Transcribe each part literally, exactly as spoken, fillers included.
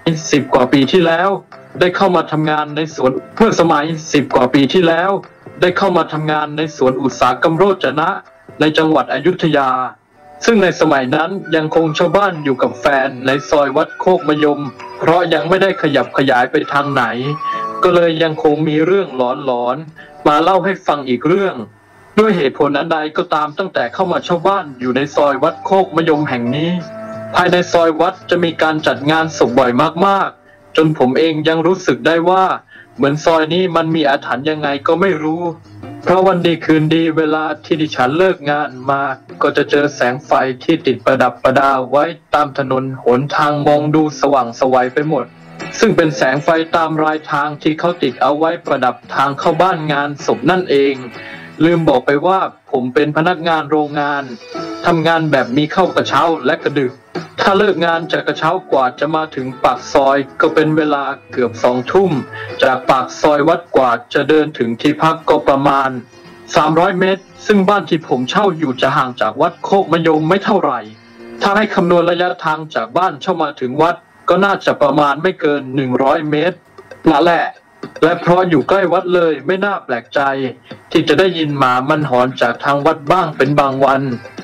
สิบกว่าปีที่แล้วได้เข้ามาทำงานในสวนเมื่อสมัยสิบกว่าปีที่แล้วได้เข้ามาทำงานในสวนอุตสาหกรรมโรจนะในจังหวัดอยุธยาซึ่งในสมัยนั้นยังคงชาวบ้านอยู่กับแฟนในซอยวัดโคกมะยมเพราะยังไม่ได้ขยับขยายไปทางไหนก็เลยยังคงมีเรื่องหลอนๆมาเล่าให้ฟังอีกเรื่องด้วยเหตุผลอันใดก็ตามตั้งแต่เข้ามาเช่าบ้านอยู่ในซอยวัดโคกมะยมแห่งนี้ภายในซอยวัดจะมีการจัดงานศพบ่อยมากๆจนผมเองยังรู้สึกได้ว่าเหมือนซอยนี้มันมีอาถรรพ์ยังไงก็ไม่รู้เพราะวันดีคืนดีเวลาที่ดิฉันเลิกงานมาก็จะเจอแสงไฟที่ติดประดับประดาไว้ตามถนนหนทางมองดูสว่างไสวไปหมดซึ่งเป็นแสงไฟตามรายทางที่เขาติดเอาไว้ประดับทางเข้าบ้านงานศพนั่นเองลืมบอกไปว่าผมเป็นพนักงานโรงงานทำงานแบบมีเข้ากระเช้าและกระดึกถ้าเลิกงานจากกระเช้ากว่าจะมาถึงปากซอยก็เป็นเวลาเกือบสองทุ่มจากปากซอยวัดกว่าจะเดินถึงที่พักก็ประมาณสามร้อยเมตรซึ่งบ้านที่ผมเช่าอยู่จะห่างจากวัดโคกมะยมไม่เท่าไหร่ถ้าให้คำนวณระยะทางจากบ้านเข้ามาถึงวัดก็น่าจะประมาณไม่เกินหนึ่งร้อยเมตรนั่นแหละและเพราะอยู่ใกล้วัดเลยไม่น่าแปลกใจที่จะได้ยินหมามันหอนจากทางวัดบ้างเป็นบางวัน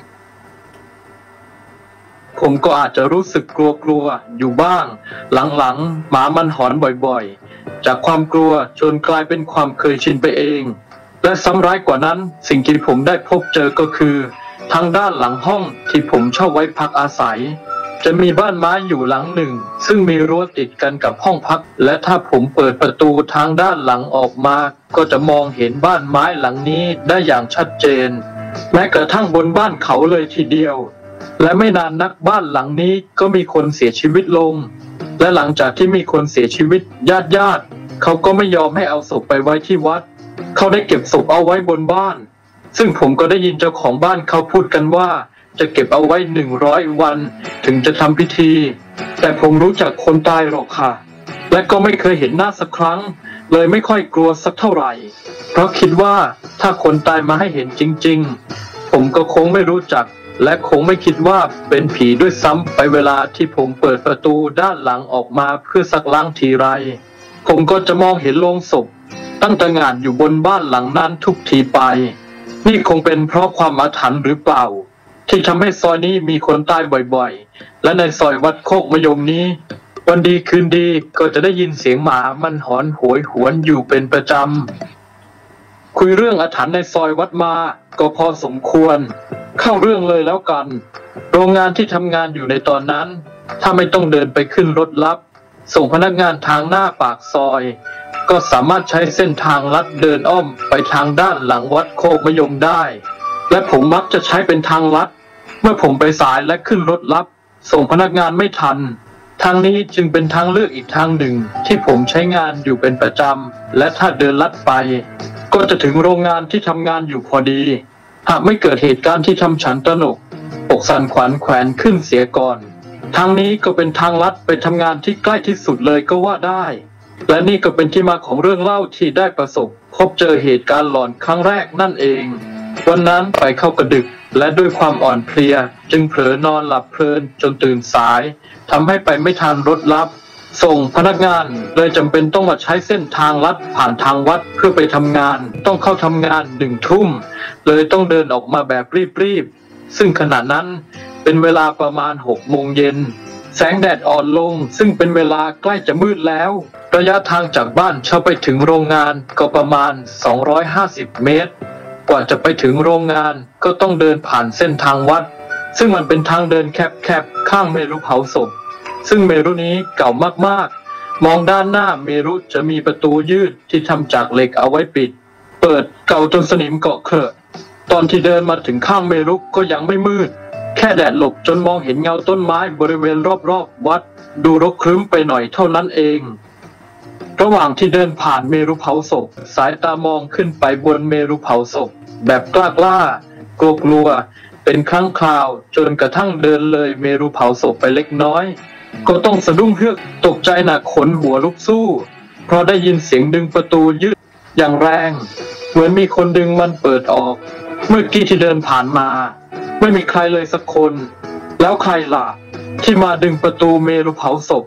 ผมก็อาจจะรู้สึกกลัวๆอยู่บ้างหลังๆหมามันหอนบ่อยๆจากความกลัวจนกลายเป็นความเคยชินไปเองและซ้ำร้ายกว่านั้นสิ่งที่ผมได้พบเจอก็คือทางด้านหลังห้องที่ผมเช่าไว้พักอาศัยจะมีบ้านไม้อยู่หลังหนึ่งซึ่งมีรั้วติดกันกับห้องพักและถ้าผมเปิดประตูทางด้านหลังออกมาก็จะมองเห็นบ้านไม้หลังนี้ได้อย่างชัดเจนแม้กระทั่งบนบ้านเขาเลยทีเดียวและไม่นานนักบ้านหลังนี้ก็มีคนเสียชีวิตลงและหลังจากที่มีคนเสียชีวิตญาติญาติเขาก็ไม่ยอมให้เอาศพไปไว้ที่วัดเขาได้เก็บศพเอาไว้บนบ้านซึ่งผมก็ได้ยินเจ้าของบ้านเขาพูดกันว่าจะเก็บเอาไว้หนึ่งร้อยวันถึงจะทำพิธีแต่ผมรู้จักคนตายหรอกค่ะและก็ไม่เคยเห็นหน้าสักครั้งเลยไม่ค่อยกลัวสักเท่าไหร่เพราะคิดว่าถ้าคนตายมาให้เห็นจริงๆผมก็คงไม่รู้จักและคงไม่คิดว่าเป็นผีด้วยซ้ำไปเวลาที่ผมเปิดประตูด้านหลังออกมาเพื่อซักล้างทีไรผมก็จะมองเห็นโลงศพตั้งตระหง่านอยู่บนบ้านหลังนั้นทุกทีไปนี่คงเป็นเพราะความอาถรรพ์หรือเปล่าที่ทำให้ซอยนี้มีคนตายบ่อยๆและในซอยวัดโคกมะยมนี้วันดีคืนดีก็จะได้ยินเสียงหมามันหอนโหยหวนอยู่เป็นประจำคุยเรื่องอาถรรพ์ในซอยวัดมาก็พอสมควรเข้าเรื่องเลยแล้วกันโรงงานที่ทำงานอยู่ในตอนนั้นถ้าไม่ต้องเดินไปขึ้นรถลับส่งพนักงานทางหน้าปากซอยก็สามารถใช้เส้นทางลัดเดินอ้อมไปทางด้านหลังวัดโคกมะยมได้และผมมักจะใช้เป็นทางลัดเมื่อผมไปสายและขึ้นรถลับส่งพนักงานไม่ทันทางนี้จึงเป็นทางเลือกอีกทางหนึ่งที่ผมใช้งานอยู่เป็นประจำและถ้าเดินลัดไปก็จะถึงโรงงานที่ทำงานอยู่พอดีหากไม่เกิดเหตุการณ์ที่ทำฉันตระหนกอกสั่นขวัญแขวนขึ้นเสียก่อนทางนี้ก็เป็นทางลัดไปทำงานที่ใกล้ที่สุดเลยก็ว่าได้และนี่ก็เป็นที่มาของเรื่องเล่าที่ได้ประสบพบเจอเหตุการณ์หลอนครั้งแรกนั่นเองวันนั้นไปเข้ากระดึกและด้วยความอ่อนเพลียจึงเผลอนอนหลับเพลินจนตื่นสายทำให้ไปไม่ทันรถลับส่งพนักงานเลยจำเป็นต้องมาใช้เส้นทางลัดผ่านทางวัดเพื่อไปทำงานต้องเข้าทำงานหนึ่งทุ่มเลยต้องเดินออกมาแบบรีบๆซึ่งขณะนั้นเป็นเวลาประมาณหกโมงเย็นแสงแดดอ่อนลงซึ่งเป็นเวลาใกล้จะมืดแล้วระยะทางจากบ้านเข้าไปถึงโรงงานก็ประมาณสองร้อยห้าสิบเมตรกว่าจะไปถึงโรงงานก็ต้องเดินผ่านเส้นทางวัดซึ่งมันเป็นทางเดินแคบๆข้างเมรุเผาศพซึ่งเมรุนี้เก่ามากๆมองด้านหน้าเมรุจะมีประตูยืดที่ทำจากเหล็กเอาไว้ปิดเปิดเก่าจนสนิมเกาะเคอะตอนที่เดินมาถึงข้างเมรุก็ยังไม่มืดแค่แดดหลบจนมองเห็นเงาต้นไม้บริเวณรอบๆวัดดูรกครึ้มไปหน่อยเท่านั้นเองระหว่างที่เดินผ่านเมรุเผาศพสายตามองขึ้นไปบนเมรุเผาศพแบบกล้ากล้ากลัวกลัวเป็นครั้งคราวจนกระทั่งเดินเลยเมรุเผาศพไปเล็กน้อยก็ต้องสะดุ้งเฮือกตกใจหนักขนหัวลุกสู้เพราะได้ยินเสียงดึงประตูยืดอย่างแรงเหมือนมีคนดึงมันเปิดออกเมื่อกี้ที่เดินผ่านมาไม่มีใครเลยสักคนแล้วใครล่ะที่มาดึงประตูเมรุเผาศพ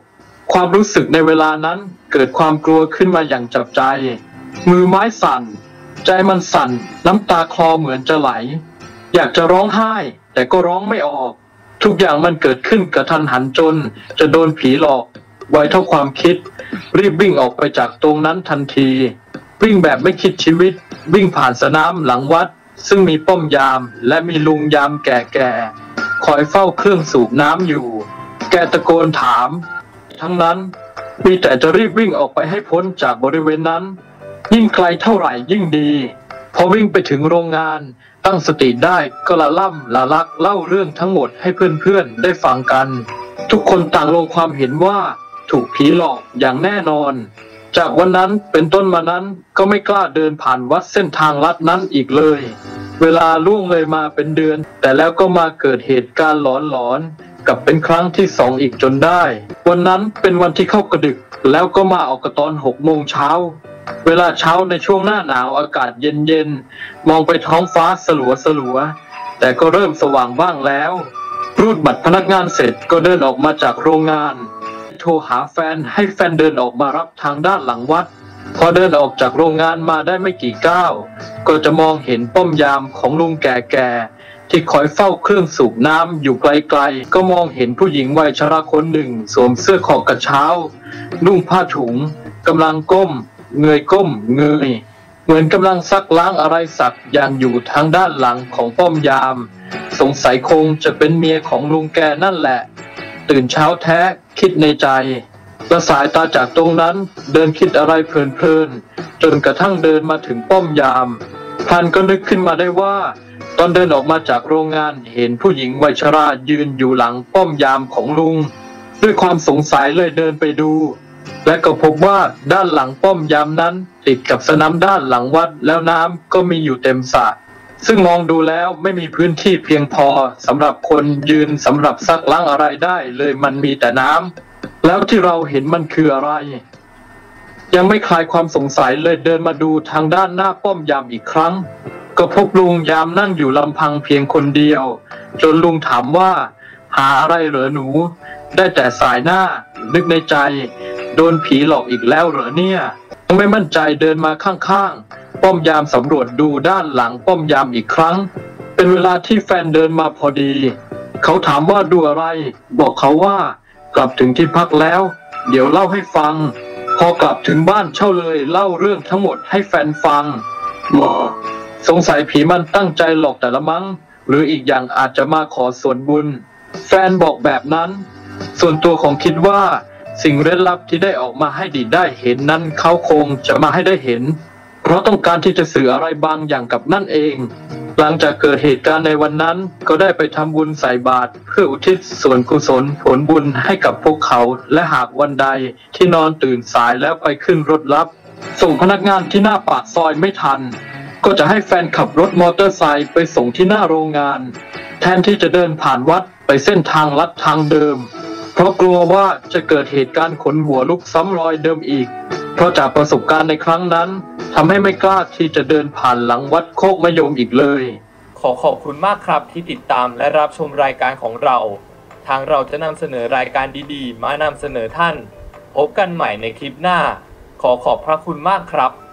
ความรู้สึกในเวลานั้นเกิดความกลัวขึ้นมาอย่างจับใจมือไม้สั่นใจมันสั่นน้ำตาคลอเหมือนจะไหลอยากจะร้องไห้แต่ก็ร้องไม่ออกทุกอย่างมันเกิดขึ้นกระทันหันจนจะโดนผีหลอกไวเท่าความคิดรีบวิ่งออกไปจากตรงนั้นทันทีวิ่งแบบไม่คิดชีวิตวิ่งผ่านสนามหลังวัดซึ่งมีป้อมยามและมีลุงยามแก่ๆคอยเฝ้าเครื่องสูบน้ำอยู่แกตะโกนถามทั้งนั้นมีแต่จะรีบวิ่งออกไปให้พ้นจากบริเวณนั้นยิ่งไกลเท่าไหร่ยิ่งดีพอวิ่งไปถึงโรงงานตั้งสติได้ก็ละล่ำละลักเล่าเรื่องทั้งหมดให้เพื่อนๆได้ฟังกันทุกคนต่างลงความเห็นว่าถูกผีหลอกอย่างแน่นอนจากวันนั้นเป็นต้นมานั้นก็ไม่กล้าเดินผ่านวัดเส้นทางลัดนั้นอีกเลยเวลาล่วงเลยมาเป็นเดือนแต่แล้วก็มาเกิดเหตุการณ์หลอนๆกับเป็นครั้งที่สองอีกจนได้วันนั้นเป็นวันที่เข้ากระดึกแล้วก็มาออกกตอนหกโมงเช้าเวลาเช้าในช่วงหน้าหนาวอากาศเย็นๆมองไปท้องฟ้าสลัวสลัวแต่ก็เริ่มสว่างบ้างแล้วรูดบัตรพนักงานเสร็จก็เดินออกมาจากโรงงานโทรหาแฟนให้แฟนเดินออกมารับทางด้านหลังวัดพอเดินออกจากโรงงานมาได้ไม่กี่ก้าวก็จะมองเห็นป้อมยามของลุงแก่ๆที่คอยเฝ้าเครื่องสูบน้ำอยู่ไกลๆก็มองเห็นผู้หญิงวัยชราคนหนึ่งสวมเสื้อคอกระเช้านุ่งผ้าถุงกำลังก้มเงยก้มเงยเหมือนกำลังซักล้างอะไรสักอย่างอยู่ทางด้านหลังของป้อมยามสงสัยคงจะเป็นเมียของลุงแกนั่นแหละตื่นเช้าแท้คิดในใจละสายตาจากตรงนั้นเดินคิดอะไรเพลินๆจนกระทั่งเดินมาถึงป้อมยามพลันก็นึกขึ้นมาได้ว่าตอนเดินออกมาจากโรงงานเห็นผู้หญิงวัยชรายืนอยู่หลังป้อมยามของลุงด้วยความสงสัยเลยเดินไปดูและก็พบว่าด้านหลังป้อมยามนั้นติดกับสนามด้านหลังวัดแล้วน้ำก็มีอยู่เต็มสระซึ่งมองดูแล้วไม่มีพื้นที่เพียงพอสำหรับคนยืนสำหรับซักล้างอะไรได้เลยมันมีแต่น้ำแล้วที่เราเห็นมันคืออะไรยังไม่คลายความสงสัยเลยเดินมาดูทางด้านหน้าป้อมยามอีกครั้งก็พบลุงยามนั่งอยู่ลำพังเพียงคนเดียวจนลุงถามว่าหาอะไรเหรอหนูได้แต่สายหน้านึกในใจโดนผีหลอกอีกแล้วเหรอเนี่ยไม่มั่นใจเดินมาข้างๆป้อมยามสำรวจดูด้านหลังป้อมยามอีกครั้งเป็นเวลาที่แฟนเดินมาพอดีเขาถามว่าดูอะไรบอกเขาว่ากลับถึงที่พักแล้วเดี๋ยวเล่าให้ฟังพอกลับถึงบ้านเช่าเลยเล่าเรื่องทั้งหมดให้แฟนฟังบอกสงสัยผีมันตั้งใจหลอกแต่ละมั้งหรืออีกอย่างอาจจะมาขอส่วนบุญแฟนบอกแบบนั้นส่วนตัวของคิดว่าสิ่งเร้นลับที่ได้ออกมาให้ดีได้เห็นนั้นเขาคงจะมาให้ได้เห็นเพราะต้องการที่จะสื่ออะไรบางอย่างกับนั่นเองหลังจากเกิดเหตุการณ์ในวันนั้นก็ได้ไปทำบุญใส่บาตรเพื่ออุทิศส่วนกุศลผลบุญให้กับพวกเขาและหากวันใดที่นอนตื่นสายแล้วไปขึ้นรถรับส่งพนักงานที่หน้าปากซอยไม่ทันก็จะให้แฟนขับรถมอเตอร์ไซค์ไปส่งที่หน้าโรงงานแทนที่จะเดินผ่านวัดไปเส้นทางลัดทางเดิมเพราะกลัวว่าจะเกิดเหตุการณ์ขนหัวลุกซ้ำรอยเดิมอีกเพราะจากประสบการณ์ในครั้งนั้นทำให้ไม่กล้าที่จะเดินผ่านหลังวัดโคกมะยมอีกเลยขอขอบคุณมากครับที่ติดตามและรับชมรายการของเราทางเราจะนำเสนอรายการดีๆมานำเสนอท่านพบกันใหม่ในคลิปหน้าขอขอบพระคุณมากครับ